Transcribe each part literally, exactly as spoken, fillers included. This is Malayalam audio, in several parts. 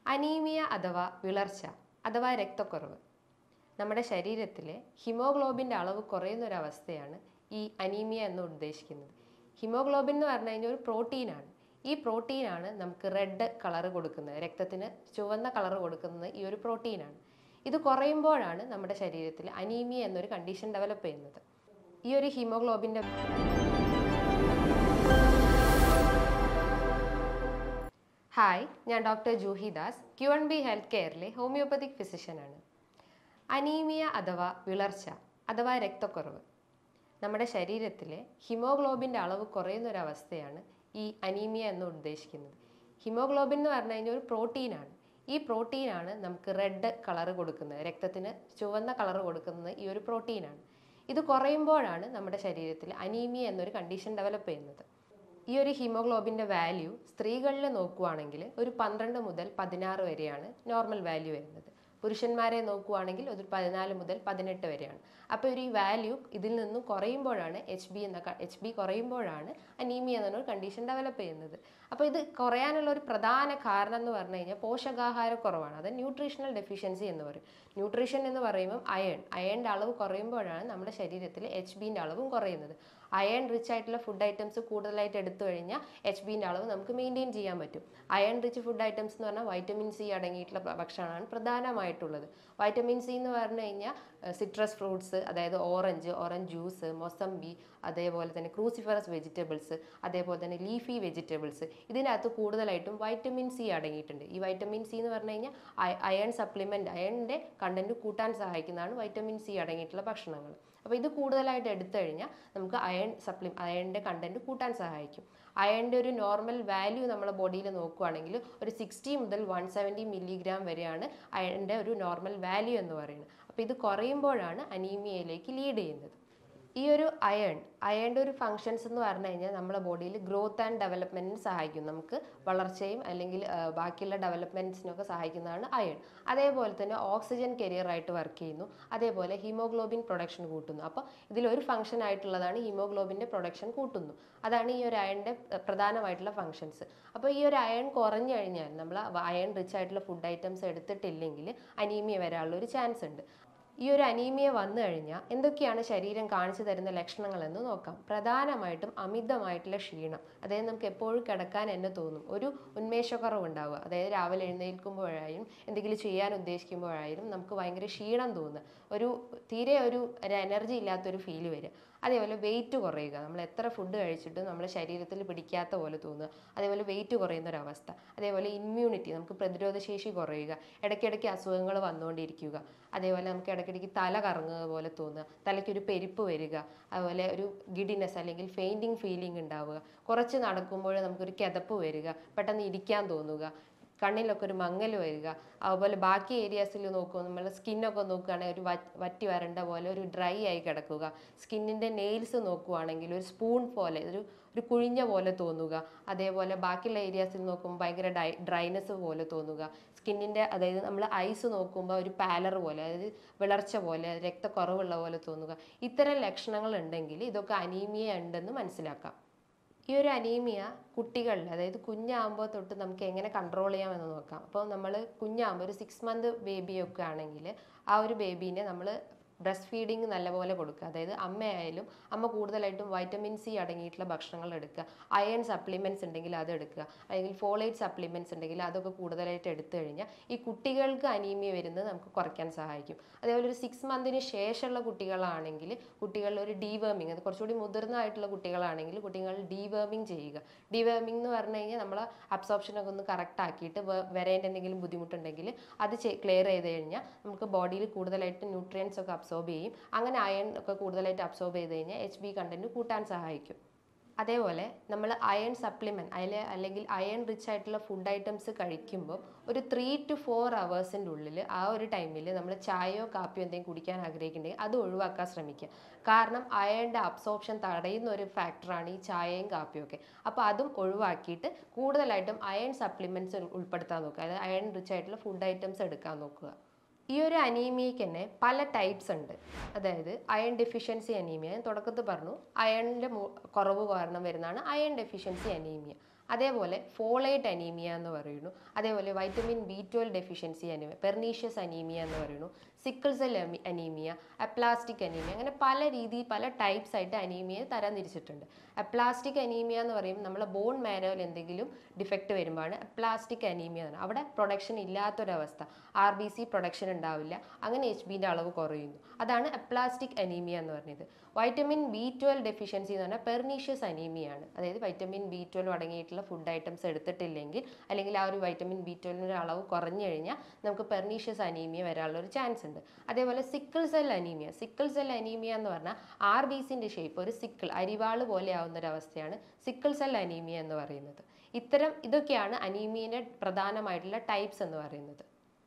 അനീമിയ അഥവാ വിളർച്ച അഥവാ രക്തക്കുറവ് നമ്മുടെ ശരീരത്തിലെ ഹിമോഗ്ലോബിൻ്റെ അളവ് കുറയുന്ന ഒരു അവസ്ഥയാണ് ഈ അനീമിയ എന്ന് ഉദ്ദേശിക്കുന്നത്. ഹിമോഗ്ലോബിൻ എന്ന് പറഞ്ഞു കഴിഞ്ഞാൽ ഒരു പ്രോട്ടീനാണ്. ഈ പ്രോട്ടീനാണ് നമുക്ക് റെഡ് കളർ കൊടുക്കുന്നത്, രക്തത്തിന് ചുവന്ന കളർ കൊടുക്കുന്നത് ഈ ഒരു പ്രോട്ടീനാണ്. ഇത് കുറയുമ്പോഴാണ് നമ്മുടെ ശരീരത്തിൽ അനീമിയ എന്നൊരു കണ്ടീഷൻ ഡെവലപ്പ് ചെയ്യുന്നത്. ഈ ഒരു ഹീമോഗ്ലോബിൻ്റെ ഹായ്, ഞാൻ doctor Juhi Das, Q N B health കെയറിലെ ഹോമിയോപ്പതിക് ഫിസിഷ്യനാണ്. അനീമിയ അഥവാ വിളർച്ച അഥവാ രക്തക്കുറവ് നമ്മുടെ ശരീരത്തിലെ ഹിമോഗ്ലോബിൻ്റെ അളവ് കുറയുന്ന ഒരു അവസ്ഥയാണ് ഈ അനീമിയ എന്ന് ഉദ്ദേശിക്കുന്നത്. ഹിമോഗ്ലോബിൻ എന്ന് പറഞ്ഞു കഴിഞ്ഞാൽ ഒരു പ്രോട്ടീനാണ്. ഈ പ്രോട്ടീനാണ് നമുക്ക് റെഡ് കളർ കൊടുക്കുന്നത്, രക്തത്തിന് ചുവന്ന കളർ കൊടുക്കുന്നത് ഈ ഒരു പ്രോട്ടീനാണ്. ഇത് കുറയുമ്പോഴാണ് നമ്മുടെ ശരീരത്തിൽ അനീമിയ എന്നൊരു കണ്ടീഷൻ ഡെവലപ്പ് ചെയ്യുന്നത്. ഈ ഒരു ഹീമോഗ്ലോബിൻ്റെ വാല്യൂ സ്ത്രീകളിൽ നോക്കുകയാണെങ്കിൽ ഒരു പന്ത്രണ്ട് മുതൽ പതിനാറ് വരെയാണ് നോർമൽ വാല്യൂ വരുന്നത്. പുരുഷന്മാരെ നോക്കുകയാണെങ്കിൽ ഒരു പതിനാല് മുതൽ പതിനെട്ട് വരെയാണ്. അപ്പോൾ ഒരു ഈ വാല്യൂ ഇതിൽ നിന്നും കുറയുമ്പോഴാണ് എച്ച് ബി എന്ന എച്ച് ബി കുറയുമ്പോഴാണ് അനീമിയ എന്നൊരു കണ്ടീഷൻ ഡെവലപ്പ് ചെയ്യുന്നത്. അപ്പോൾ ഇത് കുറയാനുള്ള ഒരു പ്രധാന കാരണം എന്ന് പറഞ്ഞു കഴിഞ്ഞാൽ പോഷകാഹാരക്കുറവാണ്. അത് ന്യൂട്രീഷണൽ ഡെഫിഷ്യൻസി എന്ന് പറയും. ന്യൂട്രീഷൻ എന്ന് പറയുമ്പോൾ അയൺ അയണിൻ്റെ അളവ് കുറയുമ്പോഴാണ് നമ്മുടെ ശരീരത്തിൽ എച്ച് ബിൻ്റെ അളവും കുറയുന്നത്. അയൺ റിച്ച് ആയിട്ടുള്ള ഫുഡ് ഐറ്റംസ് കൂടുതലായിട്ട് എടുത്തു കഴിഞ്ഞാൽ എച്ച് ബിൻ്റെ അളവ് നമുക്ക് മെയിൻറ്റെയിൻ ചെയ്യാൻ പറ്റും. അയൺ റിച്ച് ഫുഡ് ഐറ്റംസ് എന്ന് പറഞ്ഞാൽ വൈറ്റമിൻ സി അടങ്ങിയിട്ടുള്ള ഭക്ഷണമാണ് പ്രധാനമായിട്ടുള്ളത്. വൈറ്റമിൻ സി എന്ന് പറഞ്ഞു കഴിഞ്ഞാൽ സിട്രസ് ഫ്രൂട്ട്സ്, അതായത് ഓറഞ്ച് ഓറഞ്ച് ജ്യൂസ്, മൊസംബി, അതേപോലെ തന്നെ ക്രൂസിഫറസ് വെജിറ്റബിൾസ്, അതേപോലെ തന്നെ ലീഫി വെജിറ്റബിൾസ്, ഇതിനകത്ത് കൂടുതലായിട്ടും വൈറ്റമിൻ സി അടങ്ങിയിട്ടുണ്ട്. ഈ വൈറ്റമിൻ സി എന്ന് പറഞ്ഞു കഴിഞ്ഞാൽ അയൺ സപ്ലിമെൻറ്റ്, അയണിൻ്റെ കണ്ടന്റ് കൂട്ടാൻ സഹായിക്കുന്നതാണ് വൈറ്റമിൻ സി അടങ്ങിയിട്ടുള്ള ഭക്ഷണങ്ങൾ. അപ്പോൾ ഇത് കൂടുതലായിട്ട് എടുത്തു കഴിഞ്ഞാൽ നമുക്ക് അയൺ സപ്ലി അയണിൻ്റെ കണ്ടന്റ് കൂട്ടാൻ സഹായിക്കും. അയണിൻ്റെ ഒരു നോർമൽ വാല്യൂ നമ്മുടെ ബോഡിയിൽ നോക്കുകയാണെങ്കിൽ ഒരു സിക്സ്റ്റി മുതൽ വൺ സെവൻറ്റി മില്ലിഗ്രാം വരെയാണ് അയണിൻ്റെ ഒരു നോർമൽ വാല്യൂ എന്ന് പറയുന്നത്. അപ്പോൾ ഇത് കുറയുമ്പോഴാണ് അനീമിയയിലേക്ക് ലീഡ് ചെയ്യുന്നത്. ഈ ഒരു അയൺ അയണിൻ്റെ ഒരു ഫങ്ഷൻസ് എന്ന് പറഞ്ഞു കഴിഞ്ഞാൽ നമ്മുടെ ബോഡിയിൽ ഗ്രോത്ത് ആൻഡ് ഡെവലപ്മെൻറ്റിന് സഹായിക്കും. നമുക്ക് വളർച്ചയും അല്ലെങ്കിൽ ബാക്കിയുള്ള ഡെവലപ്മെൻറ്റ്സിനൊക്കെ സഹായിക്കുന്നതാണ് അയൺ. അതേപോലെ തന്നെ ഓക്സിജൻ കരിയറായിട്ട് വർക്ക് ചെയ്യുന്നു. അതേപോലെ ഹീമോഗ്ലോബിൻ പ്രൊഡക്ഷൻ കൂട്ടുന്നു. അപ്പോൾ ഇതിലൊരു ഫംഗ്ഷൻ ആയിട്ടുള്ളതാണ് ഹീമോഗ്ലോബിൻ്റെ പ്രൊഡക്ഷൻ കൂട്ടുന്നു. അതാണ് ഈ ഒരു അയണിൻ്റെ പ്രധാനമായിട്ടുള്ള ഫങ്ഷൻസ്. അപ്പോൾ ഈ ഒരു അയൺ കുറഞ്ഞു കഴിഞ്ഞാൽ നമ്മൾ അയൺ റിച്ച് ആയിട്ടുള്ള ഫുഡ് ഐറ്റംസ് എടുത്തിട്ടില്ലെങ്കിൽ അനീമിയ വരാനുള്ള ഒരു ചാൻസ് ഉണ്ട്. ഈ ഒരു അനീമിയ വന്നു കഴിഞ്ഞാൽ എന്തൊക്കെയാണ് ശരീരം കാണിച്ചു തരുന്ന ലക്ഷണങ്ങളെന്ന് നോക്കാം. പ്രധാനമായിട്ടും അമിതമായിട്ടുള്ള ക്ഷീണം, അതായത് നമുക്ക് എപ്പോഴും കിടക്കാൻ തന്നെ തോന്നും, ഒരു ഉന്മേഷക്കുറവ് ഉണ്ടാവുക, അതായത് രാവിലെ എഴുന്നേൽക്കുമ്പോഴായാലും എന്തെങ്കിലും ചെയ്യാൻ ഉദ്ദേശിക്കുമ്പോഴായാലും നമുക്ക് ഭയങ്കര ക്ഷീണം തോന്നുക, ഒരു തീരെ ഒരു എനർജി ഇല്ലാത്തൊരു ഫീല് വരിക. അതേപോലെ വെയിറ്റ് കുറയുക, നമ്മൾ എത്ര ഫുഡ് കഴിച്ചിട്ടും നമ്മുടെ ശരീരത്തിൽ പിടിക്കാത്ത പോലെ തോന്നുക, അതേപോലെ വെയിറ്റ് കുറയുന്നൊരവസ്ഥ. അതേപോലെ ഇമ്മ്യൂണിറ്റി, നമുക്ക് പ്രതിരോധശേഷി കുറയുക, ഇടയ്ക്കിടയ്ക്ക് അസുഖങ്ങൾ വന്നുകൊണ്ടിരിക്കുക. അതേപോലെ നമുക്ക് ഇടയ്ക്കിടയ്ക്ക് തല കറങ്ങുക പോലെ തോന്നുക, തലയ്ക്കൊരു പെരുപ്പ് വരിക, അതുപോലെ ഒരു ഗിഡിനെസ് അല്ലെങ്കിൽ ഫെയിൻറ്റിങ് ഫീലിംഗ് ഉണ്ടാവുക, കുറച്ച് നടക്കുമ്പോൾ നമുക്കൊരു കിതപ്പ് വരിക, പെട്ടെന്ന് ഇരിക്കാൻ തോന്നുക, കണ്ണിലൊക്കെ ഒരു മങ്ങൽ വരിക. അതുപോലെ ബാക്കി ഏരിയാസിൽ നോക്കുക, നമ്മൾ സ്കിന്നൊക്കെ നോക്കുകയാണെങ്കിൽ ഒരു വറ്റി വരണ്ട പോലെ ഒരു ഡ്രൈ ആയി കിടക്കുക. സ്കിന്നിൻ്റെ നെയിൽസ് നോക്കുകയാണെങ്കിൽ ഒരു സ്പൂൺ പോലെ ഒരു ഒരു കുഴിഞ്ഞ പോലെ തോന്നുക. അതേപോലെ ബാക്കിയുള്ള ഏരിയാസിൽ നോക്കുമ്പോൾ ഭയങ്കര ഡൈ ഡ്രൈനെസ് പോലെ തോന്നുക. സ്കിന്നിൻ്റെ അതായത് നമ്മൾ ഐസ് നോക്കുമ്പോൾ ഒരു പാലർ പോലെ, അതായത് വിളർച്ച പോലെ, രക്തക്കുറവുള്ള പോലെ തോന്നുക. ഇത്തരം ലക്ഷണങ്ങൾ ഉണ്ടെങ്കിൽ ഇതൊക്കെ അനീമിയ ഉണ്ടെന്ന് മനസ്സിലാക്കാം. ഈ ഒരു അനീമിയ കുട്ടികളിൽ, അതായത് കുഞ്ഞാകുമ്പോൾ തൊട്ട് നമുക്ക് എങ്ങനെ കൺട്രോൾ ചെയ്യാമെന്ന് നോക്കാം. അപ്പോൾ നമ്മൾ കുഞ്ഞാകുമ്പോൾ ഒരു സിക്സ് മന്ത് ബേബിയൊക്കെ ആണെങ്കിൽ ആ ഒരു ബേബീനെ നമ്മൾ ബ്രസ്റ്റ് ഫീഡിങ് നല്ലപോലെ കൊടുക്കുക. അതായത് അമ്മയായാലും അമ്മ കൂടുതലായിട്ടും വൈറ്റമിൻ സി അടങ്ങിയിട്ടുള്ള ഭക്ഷണങ്ങൾ എടുക്കുക. അയൺ സപ്ലിമെൻറ്റ്സ് ഉണ്ടെങ്കിൽ അത് എടുക്കുക, അല്ലെങ്കിൽ ഫോളേറ്റ് സപ്ലിമെൻറ്റ്സ് ഉണ്ടെങ്കിൽ അതൊക്കെ കൂടുതലായിട്ട് എടുത്തു കഴിഞ്ഞാൽ ഈ കുട്ടികൾക്ക് അനീമിയ വരുന്നത് നമുക്ക് കുറയ്ക്കാൻ സഹായിക്കും. അതേപോലെ ഒരു സിക്സ് മന്തിന് ശേഷമുള്ള കുട്ടികളാണെങ്കിൽ കുട്ടികളിൽ ഒരു ഡീവേമിങ്, അത് കുറച്ചുകൂടി മുതിർന്നതായിട്ടുള്ള കുട്ടികളാണെങ്കിൽ കുട്ടികൾ ഡീവേമിങ് ചെയ്യുക. ഡീവേമിങ് എന്ന് പറഞ്ഞു കഴിഞ്ഞാൽ നമ്മൾ അബ്സോർപ്ഷനൊക്കെ ഒന്ന് കറക്റ്റ് ആക്കിയിട്ട് വരേണ്ട എന്തെങ്കിലും ബുദ്ധിമുട്ടുണ്ടെങ്കിൽ അത് ക്ലിയർ ചെയ്ത് കഴിഞ്ഞാൽ നമുക്ക് ബോഡിയിൽ കൂടുതലായിട്ട് ന്യൂട്രിയൻസ് ഒക്കെ അബ്സോർബ് ചെയ്യും. അങ്ങനെ അയൺ ഒക്കെ കൂടുതലായിട്ട് അബ്സോർബ് ചെയ്ത് കഴിഞ്ഞാൽ എച്ച് ബി കണ്ടന്റ് കൂട്ടാൻ സഹായിക്കും. അതേപോലെ നമ്മൾ അയൺ സപ്ലിമെൻറ്റ് അതിൽ അല്ലെങ്കിൽ അയൺ റിച്ച് ആയിട്ടുള്ള ഫുഡ് ഐറ്റംസ് കഴിക്കുമ്പോൾ ഒരു ത്രീ ടു ഫോർ അവേഴ്സിൻ്റെ ഉള്ളിൽ ആ ഒരു ടൈമിൽ നമ്മൾ ചായയോ കാപ്പിയോ എന്തെങ്കിലും കുടിക്കാൻ ആഗ്രഹിക്കുന്നുണ്ടെങ്കിൽ അത് ഒഴിവാക്കാൻ ശ്രമിക്കുക. കാരണം അയണിൻ്റെ അബ്സോർപ്ഷൻ തടയുന്ന ഒരു ഫാക്ടറാണ് ഈ ചായയും കാപ്പിയും ഒക്കെ. അപ്പോൾ അതും ഒഴിവാക്കിയിട്ട് കൂടുതലായിട്ടും അയൺ സപ്ലിമെൻറ്റ്സ് ഉൾപ്പെടുത്താൻ നോക്കുക, അതായത് അയൺ റിച്ച് ആയിട്ടുള്ള ഫുഡ് ഐറ്റംസ് എടുക്കാൻ നോക്കുക. ഈ ഒരു അനീമിയയ്ക്ക് തന്നെ പല ടൈപ്സ് ഉണ്ട്. അതായത് അയൺ ഡെഫിഷ്യൻസി അനീമിയ, ഞാൻ തുടക്കത്തിൽ പറഞ്ഞു അയണിൻ്റെ കുറവ് കാരണം വരുന്നതാണ് അയൺ ഡെഫിഷ്യൻസി അനീമിയ. അതേപോലെ ഫോളേറ്റ് അനീമിയ എന്ന് പറയുന്നു. അതേപോലെ vitamin B twelve deficiency anaemia, pernicious anaemia എന്ന് പറയുന്നു, sickle cell anaemia, aplastic anaemia, അങ്ങനെ പല രീതിയിൽ പല ടൈപ്സ് ആയിട്ട് അനീമിയയെ തരം തിരിച്ചിട്ടുണ്ട്. അപ്ലാസ്റ്റിക് അനീമിയ എന്ന് പറയുമ്പോൾ നമ്മളെ ബോൺ മാരോയിൽ എന്തെങ്കിലും ഡിഫക്റ്റ് വരുമ്പോഴാണ് അപ്ലാസ്റ്റിക് അനീമിയ എന്ന്. അവിടെ പ്രൊഡക്ഷൻ ഇല്ലാത്തൊരവസ്ഥ, ആർ ബി സി പ്രൊഡക്ഷൻ ഉണ്ടാവില്ല, അങ്ങനെ എച്ച് ബിൻ്റെ അളവ് കുറയുന്നു. അതാണ് അപ്ലാസ്റ്റിക് അനീമിയ എന്ന് പറഞ്ഞത്. വൈറ്റമിൻ ബി ട്വൽവ് ഡെഫിഷ്യൻസി എന്ന് പറഞ്ഞാൽ പെർനീഷ്യസ് അനീമിയാണ്. അതായത് വൈറ്റമിൻ ബി ട്വൽവ് അടങ്ങിയിട്ടുള്ള ഫുഡ് ഐറ്റംസ് എടുത്തിട്ടില്ലെങ്കിൽ, അല്ലെങ്കിൽ ആ ഒരു വൈറ്റമിൻ ബി ട്വൽവിൻ്റെ അളവ് കുറഞ്ഞു കഴിഞ്ഞാൽ നമുക്ക് പെർനീഷ്യസ് അനീമിയ വരാനുള്ള ഒരു ചാൻസ് ഉണ്ട്. അതേപോലെ sickle cell anaemia, sickle cell anaemia എന്ന് പറഞ്ഞാൽ ആർ ബി സിൻ്റെ ഷേപ്പ് ഒരു സിക്കിൾ അരിവാള് പോലെ ആവുന്ന ഒരു അവസ്ഥയാണ് സിക്കിൾ സെൽ അനീമിയ എന്ന് പറയുന്നത്. ഇത്തരം ഇതൊക്കെയാണ് അനീമിയയുടെ പ്രധാനമായിട്ടുള്ള ടൈപ്സ് എന്ന് പറയുന്നത്.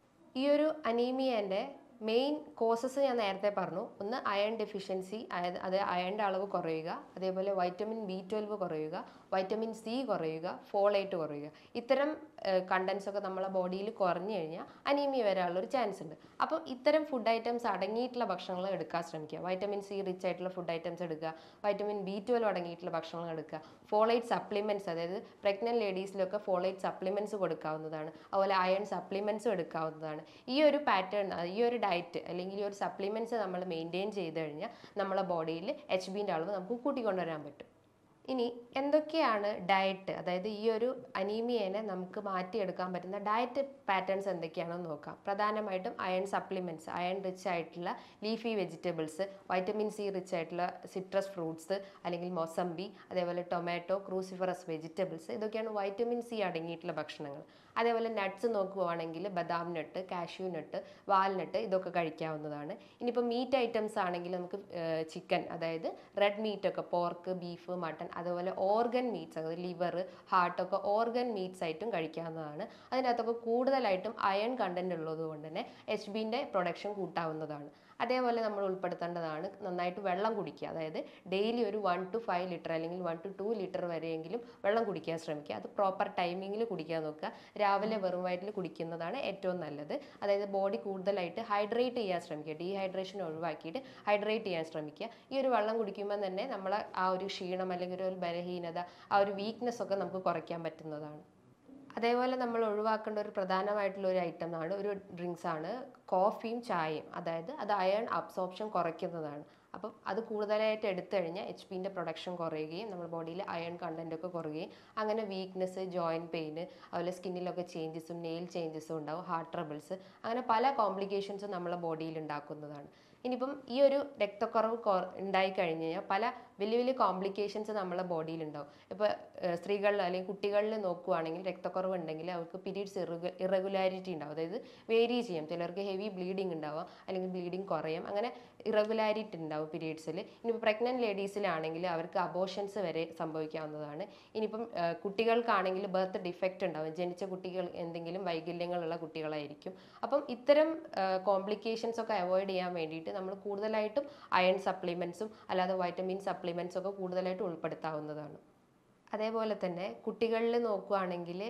ഈ ഒരു അനീമിയൻ്റെ മെയിൻ കോസസ് ഞാൻ നേരത്തെ പറഞ്ഞു. ഒന്ന് അയൺ ഡെഫിഷ്യൻസി, അതായത് അത് അയണിൻ്റെ അളവ് കുറയുക, അതേപോലെ വൈറ്റമിൻ ബി ട്വൽവ് കുറയുക, വൈറ്റമിൻ സി കുറയുക, ഫോളേറ്റ് കുറയുക. ഇത്തരം കണ്ടൻസ് ഒക്കെ നമ്മളെ ബോഡിയിൽ കുറഞ്ഞു കഴിഞ്ഞാൽ അനീമിയ വരാനുള്ളൊരു ചാൻസ് ഉണ്ട്. അപ്പം ഇത്തരം ഫുഡ് ഐറ്റംസ് അടങ്ങിയിട്ടുള്ള ഭക്ഷണങ്ങൾ എടുക്കാൻ ശ്രമിക്കുക. വൈറ്റമിൻ സി റിച്ച് ആയിട്ടുള്ള ഫുഡ് ഐറ്റംസ് എടുക്കുക, വൈറ്റമിൻ ബി ട്വൽവ് അടങ്ങിയിട്ടുള്ള ഭക്ഷണങ്ങൾ എടുക്കുക, ഫോളേറ്റ് സപ്ലിമെൻറ്റ്സ്, അതായത് പ്രഗ്നൻറ്റ് ലേഡീസിലൊക്കെ ഫോളേറ്റ് സപ്ലിമെൻറ്റ്സ് കൊടുക്കാവുന്നതാണ്, അതുപോലെ അയൺ സപ്ലിമെൻറ്റ്സും എടുക്കാവുന്നതാണ്. ഈ ഒരു പാറ്റേൺ, ഈ ഒരു ഡയറ്റ് അല്ലെങ്കിൽ ഈ ഒരു സപ്ലിമെൻറ്റ്സ് നമ്മൾ മെയിൻറ്റെയിൻ ചെയ്ത് കഴിഞ്ഞാൽ നമ്മളെ ബോഡിയിൽ എച്ച് ബിൻ്റെ അളവ് നമുക്ക് കൂട്ടിക്കൊണ്ടുവരാൻ പറ്റും. ഇനി എന്തൊക്കെയാണ് ഡയറ്റ്, അതായത് ഈ ഒരു അനീമിയനെ നമുക്ക് മാറ്റിയെടുക്കാൻ പറ്റുന്ന ഡയറ്റ് പാറ്റേൺസ് എന്തൊക്കെയാണെന്ന് നോക്കാം. പ്രധാനമായിട്ടും അയൺ സപ്ലിമെൻറ്റ്സ്, അയൺ റിച്ച് ആയിട്ടുള്ള leafy vegetables, vitamin C rich ആയിട്ടുള്ള സിട്രസ് ഫ്രൂട്ട്സ് അല്ലെങ്കിൽ മൊസംബി, അതേപോലെ ടൊമാറ്റോ, ക്രൂസിഫറസ് വെജിറ്റബിൾസ്, ഇതൊക്കെയാണ് വൈറ്റമിൻ സി അടങ്ങിയിട്ടുള്ള ഭക്ഷണങ്ങൾ. അതേപോലെ നട്ട്സ് നോക്കുകയാണെങ്കിൽ ബദാം നട്ട്, കാഷ്യൂ നട്ട്, വാൽനട്ട്, ഇതൊക്കെ കഴിക്കാവുന്നതാണ്. ഇനിയിപ്പോൾ മീറ്റ് ഐറ്റംസ് ആണെങ്കിൽ നമുക്ക് ചിക്കൻ, അതായത് റെഡ് മീറ്റൊക്കെ, പോർക്ക്, ബീഫ്, മട്ടൺ, അതുപോലെ ഓർഗൻ മീറ്റ്സ്, അതായത് ലിവർ, ഹാർട്ടൊക്കെ ഓർഗൻ മീറ്റ്സ് ആയിട്ടും കഴിക്കാവുന്നതാണ്. അതിനകത്തൊക്കെ കൂടുതലായിട്ടും അയൺ കണ്ടന്റ് ഉള്ളത് കൊണ്ട് തന്നെ എച്ച് ബിൻ്റെ പ്രൊഡക്ഷൻ കൂട്ടാവുന്നതാണ്. അതേപോലെ നമ്മൾ ഉൾപ്പെടുത്തേണ്ടതാണ് നന്നായിട്ട് വെള്ളം കുടിക്കുക. അതായത് ഡെയിലി ഒരു വൺ ടു ഫൈവ് ലിറ്റർ അല്ലെങ്കിൽ വൺ ടു ടു ലിറ്റർ വരെയെങ്കിലും വെള്ളം കുടിക്കാൻ ശ്രമിക്കുക. അത് പ്രോപ്പർ ടൈമിങ്ങിൽ കുടിക്കാൻ നോക്കുക. രാവിലെ വെറും വയറ്റിൽ കുടിക്കുന്നതാണ് ഏറ്റവും നല്ലത്. അതായത് ബോഡി കൂടുതലായിട്ട് ഹൈഡ്രേറ്റ് ചെയ്യാൻ ശ്രമിക്കുക. ഡീഹൈഡ്രേഷൻ ഒഴിവാക്കിയിട്ട് ഹൈഡ്രേറ്റ് ചെയ്യാൻ ശ്രമിക്കുക. ഈ ഒരു വെള്ളം കുടിക്കുമ്പോൾ തന്നെ നമ്മളെ ആ ഒരു ക്ഷീണം അല്ലെങ്കിൽ ഒരു ബലഹീനത, ആ ഒരു വീക്ക്നെസ് ഒക്കെ നമുക്ക് കുറയ്ക്കാൻ പറ്റുന്നതാണ്. അതേപോലെ നമ്മൾ ഒഴിവാക്കേണ്ട ഒരു പ്രധാനമായിട്ടുള്ള ഒരു ഐറ്റം ആണ്, ഒരു ഡ്രിങ്ക്സ് ആണ് കോഫിയും ചായയും. അതായത് അത് അയൺ അബ്സോർപ്ഷൻ കുറയ്ക്കുന്നതാണ്. അപ്പം അത് കൂടുതലായിട്ട് എടുത്തു കഴിഞ്ഞാൽ എച്ച് പിൻ്റെ പ്രൊഡക്ഷൻ കുറയുകയും നമ്മുടെ ബോഡിയിൽ അയൺ കണ്ടൻ്റ് ഒക്കെ കുറയുകയും അങ്ങനെ വീക്ക്നെസ്, ജോയിൻറ്റ് പെയിന്, അതുപോലെ സ്കിന്നിലൊക്കെ ചേഞ്ചസും നെയിൽ ചേഞ്ചസും ഉണ്ടാവും, ഹാർട്ട് ട്രബിൾസ്, അങ്ങനെ പല കോംപ്ലിക്കേഷൻസും നമ്മളെ ബോഡിയിൽ ഉണ്ടാക്കുന്നതാണ്. ഇനിയിപ്പം ഈ ഒരു രക്തക്കുറവ് ഉണ്ടായി കഴിഞ്ഞ് കഴിഞ്ഞാൽ പല വലിയ വലിയ കോംപ്ലിക്കേഷൻസ് നമ്മളെ ബോഡിയിൽ ഉണ്ടാവും. ഇപ്പോൾ സ്ത്രീകളിൽ അല്ലെങ്കിൽ കുട്ടികളിൽ നോക്കുകയാണെങ്കിൽ രക്തക്കുറവ് ഉണ്ടെങ്കിൽ അവർക്ക് പീരീഡ്സ് ഇറഗു ഇറഗുലാരിറ്റി ഉണ്ടാവും. അതായത് വേരി ചെയ്യും. ചിലർക്ക് ഹെവി ബ്ലീഡിങ് ഉണ്ടാവാം, അല്ലെങ്കിൽ ബ്ലീഡിങ് കുറയും, അങ്ങനെ ഇറഗുലാരിറ്റി ഉണ്ടാവും പീരീഡ്സിൽ. ഇനിയിപ്പോൾ പ്രഗ്നൻറ്റ് ലേഡീസിലാണെങ്കിൽ അവർക്ക് അബോഷൻസ് വരെ സംഭവിക്കാവുന്നതാണ്. ഇനിയിപ്പം കുട്ടികൾക്കാണെങ്കിൽ ബർത്ത് ഡിഫക്റ്റ് ഉണ്ടാവും. ജനിച്ച കുട്ടികൾ എന്തെങ്കിലും വൈകല്യങ്ങളുള്ള കുട്ടികളായിരിക്കും. അപ്പം ഇത്തരം കോംപ്ലിക്കേഷൻസ് ഒക്കെ അവോയ്ഡ് ചെയ്യാൻ വേണ്ടിയിട്ട് നമ്മൾ കൂടുതലായിട്ടും അയൺ സപ്ലിമെൻറ്റ്സും അല്ലാതെ വൈറ്റമിൻ സപ്ലിമെൻറ്റ്സും ഒക്കെ കൂടുതലായിട്ട് ഉൾപ്പെടുത്താവുന്നതാണ്. അതേപോലെ തന്നെ കുട്ടികളിൽ നോക്കുകയാണെങ്കിൽ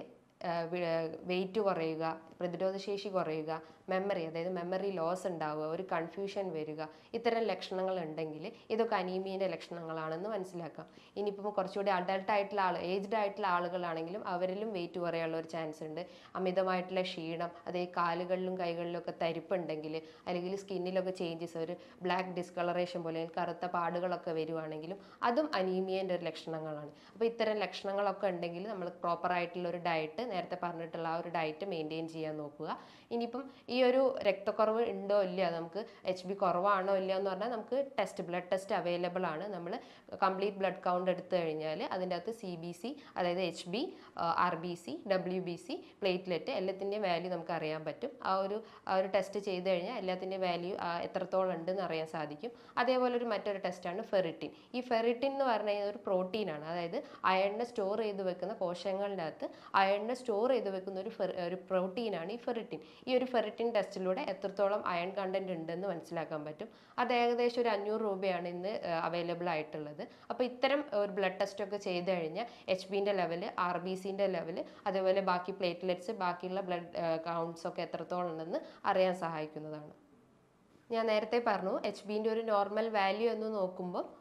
വെയിറ്റ് കുറയുക, പ്രതിരോധശേഷി കുറയുക, മെമ്മറി, അതായത് മെമ്മറി ലോസ് ഉണ്ടാവുക, ഒരു കൺഫ്യൂഷൻ വരിക, ഇത്തരം ലക്ഷണങ്ങൾ ഉണ്ടെങ്കിൽ ഇതൊക്കെ അനീമിയൻ്റെ ലക്ഷണങ്ങളാണെന്ന് മനസ്സിലാക്കാം. ഇനിയിപ്പം കുറച്ചുകൂടി അഡൾട്ട് ആയിട്ടുള്ള ആൾ, ഏജ്ഡ് ആയിട്ടുള്ള ആളുകളാണെങ്കിലും അവരിലും വെയിറ്റ് കുറയാനുള്ള ഒരു ചാൻസ് ഉണ്ട്. അമിതമായിട്ടുള്ള ക്ഷീണം, അതായത് കാലുകളിലും കൈകളിലും ഒക്കെ തരിപ്പുണ്ടെങ്കിൽ, അല്ലെങ്കിൽ സ്കിന്നിലൊക്കെ ചേഞ്ചസ്, ഒരു ബ്ലാക്ക് ഡിസ്കളറേഷൻ പോലെ കറുത്ത പാടുകളൊക്കെ വരുവാണെങ്കിലും അതും അനീമിയൻ്റെ ഒരു ലക്ഷണങ്ങളാണ്. അപ്പോൾ ഇത്തരം ലക്ഷണങ്ങളൊക്കെ ഉണ്ടെങ്കിൽ നമ്മൾ പ്രോപ്പറായിട്ടുള്ള ഒരു ഡയറ്റ്, നേരത്തെ പറഞ്ഞിട്ടുള്ള ആ ഒരു ഡയറ്റ് മെയിൻറ്റെയിൻ ചെയ്യാൻ നോക്കുക. ഇനിയിപ്പം ഈ ഒരു രക്തക്കുറവ് ഉണ്ടോ ഇല്ല, നമുക്ക് എച്ച് ബി കുറവാണോ ഇല്ല എന്ന് പറഞ്ഞാൽ നമുക്ക് ടെസ്റ്റ്, ബ്ലഡ് ടെസ്റ്റ് അവൈലബിൾ ആണ്. നമ്മൾ കംപ്ലീറ്റ് ബ്ലഡ് കൗണ്ട് എടുത്തു കഴിഞ്ഞാൽ അതിൻ്റെ അകത്ത് സി ബി സി, അതായത് H B, R B C, W B C, platelet, എല്ലാത്തിൻ്റെയും വാല്യൂ നമുക്ക് അറിയാൻ പറ്റും. ആ ഒരു ആ ഒരു ടെസ്റ്റ് ചെയ്ത് കഴിഞ്ഞാൽ എല്ലാത്തിൻ്റെയും വാല്യൂ എത്രത്തോളം ഉണ്ടെന്ന് അറിയാൻ സാധിക്കും. അതേപോലെ ഒരു മറ്റൊരു ടെസ്റ്റാണ് ഫെറിറ്റിൻ. ഈ ഫെറിറ്റിൻ എന്ന് പറഞ്ഞു കഴിഞ്ഞാൽ ഒരു പ്രോട്ടീനാണ്. അതായത് അയണിനെ സ്റ്റോർ ചെയ്ത് വെക്കുന്ന കോശങ്ങളുടെ അകത്ത് അയണിനെ സ്റ്റോർ ചെയ്ത് വെക്കുന്ന ഒരു ഒരു പ്രോട്ടീനാണ് ഈ ഫെറിറ്റിൻ. ഈ ഒരു ഫെറിറ്റിൻ ടെസ്റ്റിലൂടെ എത്രത്തോളം അയൺ കണ്ടന്റ് ഉണ്ടെന്ന് മനസ്സിലാക്കാൻ പറ്റും. അത് ഏകദേശം ഒരു അഞ്ഞൂറ് രൂപയാണ് ഇന്ന് അവൈലബിൾ ആയിട്ടുള്ളത്. അപ്പോൾ ഇത്തരം ഒരു ബ്ലഡ് ടെസ്റ്റ് ഒക്കെ ചെയ്ത് കഴിഞ്ഞാൽ എച്ച് ബിൻ്റെ ലെവല്, ആർ ബി സിൻ്റെ ലെവല്, അതേപോലെ ബാക്കി പ്ലേറ്റ്ലെറ്റ്സ്, ബാക്കിയുള്ള ബ്ലഡ് കൗണ്ട്സ് ഒക്കെ എത്രത്തോളം ഉണ്ടെന്ന് അറിയാൻ സഹായിക്കുന്നതാണ്. ഞാൻ നേരത്തെ പറഞ്ഞു എച്ച് ബിൻ്റെ ഒരു നോർമൽ വാല്യൂ എന്ന് നോക്കുമ്പോൾ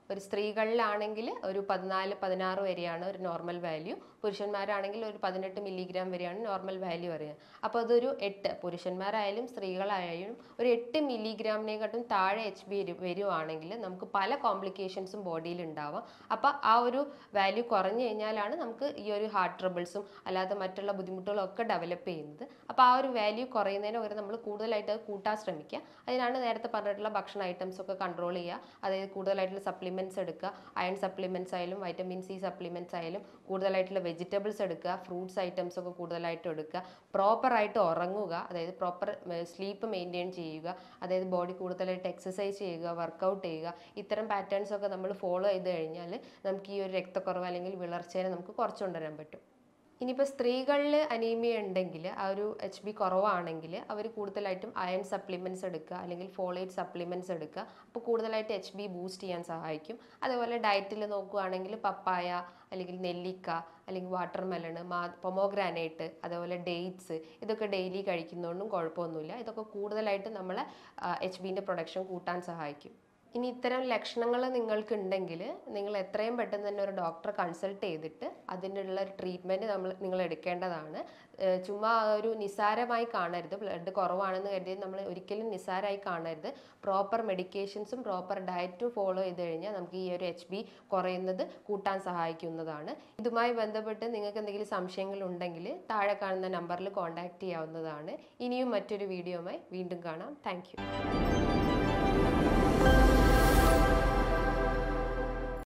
ഒരു സ്ത്രീകളിലാണെങ്കിൽ ഒരു പതിനാല് പതിനാറ് വരെയാണ് ഒരു നോർമൽ വാല്യൂ, പുരുഷന്മാരാണെങ്കിൽ ഒരു പതിനെട്ട് മില്ലിഗ്രാം വരെയാണ് നോർമൽ വാല്യൂ പറയുന്നത്. അപ്പോൾ അതൊരു എട്ട്, പുരുഷന്മാരായാലും സ്ത്രീകളായാലും ഒരു എട്ട് മില്ലിഗ്രാമിനെക്കാട്ടും താഴെ എച്ച് ബി വരുവാണെങ്കിൽ നമുക്ക് പല കോംപ്ലിക്കേഷൻസും ബോഡിയിൽ ഉണ്ടാവാം. അപ്പോൾ ആ ഒരു വാല്യൂ കുറഞ്ഞു കഴിഞ്ഞാലാണ് നമുക്ക് ഈ ഒരു ഹാർട്ട് ട്രബിൾസും അല്ലാതെ മറ്റുള്ള ബുദ്ധിമുട്ടുകളും ഒക്കെ ഡെവലപ്പ് ചെയ്യുന്നത്. അപ്പോൾ ആ ഒരു വാല്യൂ കുറയുന്നതിന് പകരം നമ്മൾ കൂടുതലായിട്ട് അത് കൂട്ടാൻ ശ്രമിക്കുക. അതിനാണ് നേരത്തെ പറഞ്ഞിട്ടുള്ള ഭക്ഷണ ഐറ്റംസ് ഒക്കെ കൺട്രോൾ ചെയ്യുക. അതായത് കൂടുതലായിട്ടുള്ള സപ്ലിമെൻറ്റ്സ് എടുക്കുക, അയൺ സപ്ലിമെൻറ്റ്സ് ആയാലും വൈറ്റമിൻ സി സപ്ലിമെൻറ്റ്സ് ആയാലും കൂടുതലായിട്ടുള്ള വെജിറ്റബിൾസ് എടുക്കുക, ഫ്രൂട്ട്സ് ഐറ്റംസ് ഒക്കെ കൂടുതലായിട്ട് എടുക്കുക, പ്രോപ്പറായിട്ട് ഉറങ്ങുക, അതായത് പ്രോപ്പർ സ്ലീപ്പ് മെയിൻറ്റെയിൻ ചെയ്യുക, അതായത് ബോഡി കൂടുതലായിട്ട് എക്സസൈസ് ചെയ്യുക, വർക്കൗട്ട് ചെയ്യുക. ഇത്തരം പാറ്റേൺസ് ഒക്കെ നമ്മൾ ഫോളോ ചെയ്ത് കഴിഞ്ഞാൽ നമുക്ക് ഈ ഒരു രക്തക്കുറവ് അല്ലെങ്കിൽ വിളർച്ചയെ നമുക്ക് കുറച്ചുകൊണ്ടുവരാൻ പറ്റും. ഇനിയിപ്പോൾ സ്ത്രീകളിൽ അനീമിയ ഉണ്ടെങ്കിൽ, ആ ഒരു എച്ച് ബി കുറവാണെങ്കിൽ അവർ കൂടുതലായിട്ടും അയൺ സപ്ലിമെൻറ്റ്സ് എടുക്കുക അല്ലെങ്കിൽ ഫോളേറ്റ് സപ്ലിമെൻറ്റ്സ് എടുക്കുക. അപ്പോൾ കൂടുതലായിട്ട് എച്ച് ബി ബൂസ്റ്റ് ചെയ്യാൻ സഹായിക്കും. അതേപോലെ ഡയറ്റിൽ നോക്കുകയാണെങ്കിൽ പപ്പായ അല്ലെങ്കിൽ നെല്ലിക്ക അല്ലെങ്കിൽ വാട്ടർ മെലണ്, മാ പൊമോഗ്രാനൈറ്റ്, അതേപോലെ ഡേറ്റ്സ്, ഇതൊക്കെ ഡെയിലി കഴിക്കുന്നതുകൊണ്ടും കുഴപ്പമൊന്നുമില്ല. ഇതൊക്കെ കൂടുതലായിട്ട് നമ്മളെ എച്ച് ബിൻ്റെ പ്രൊഡക്ഷൻ കൂട്ടാൻ സഹായിക്കും. ഇനി ഇത്തരം ലക്ഷണങ്ങൾ നിങ്ങൾക്ക് ഉണ്ടെങ്കിൽ നിങ്ങൾ എത്രയും പെട്ടെന്ന് തന്നെ ഒരു ഡോക്ടറെ കൺസൾട്ട് ചെയ്തിട്ട് അതിനുള്ള ഒരു ട്രീറ്റ്മെൻറ്റ് നമ്മൾ നിങ്ങൾ എടുക്കേണ്ടതാണ്. ചുമ്മാ ഒരു നിസ്സാരമായി കാണരുത്. ബ്ലഡ് കുറവാണെന്ന് കരുതി നമ്മൾ ഒരിക്കലും നിസ്സാരമായി കാണരുത്. പ്രോപ്പർ മെഡിക്കേഷൻസും പ്രോപ്പർ ഡയറ്റും ഫോളോ ചെയ്ത് കഴിഞ്ഞാൽ നമുക്ക് ഈ ഒരു എച്ച് ബി കുറയുന്നത് കൂട്ടാൻ സഹായിക്കുന്നതാണ്. ഇതുമായി ബന്ധപ്പെട്ട് നിങ്ങൾക്ക് എന്തെങ്കിലും സംശയങ്ങൾ ഉണ്ടെങ്കിൽ താഴെ കാണുന്ന നമ്പറിൽ കോൺടാക്റ്റ് ചെയ്യാവുന്നതാണ്. ഇനിയും മറ്റൊരു വീഡിയോയുമായി വീണ്ടും കാണാം. Thank U.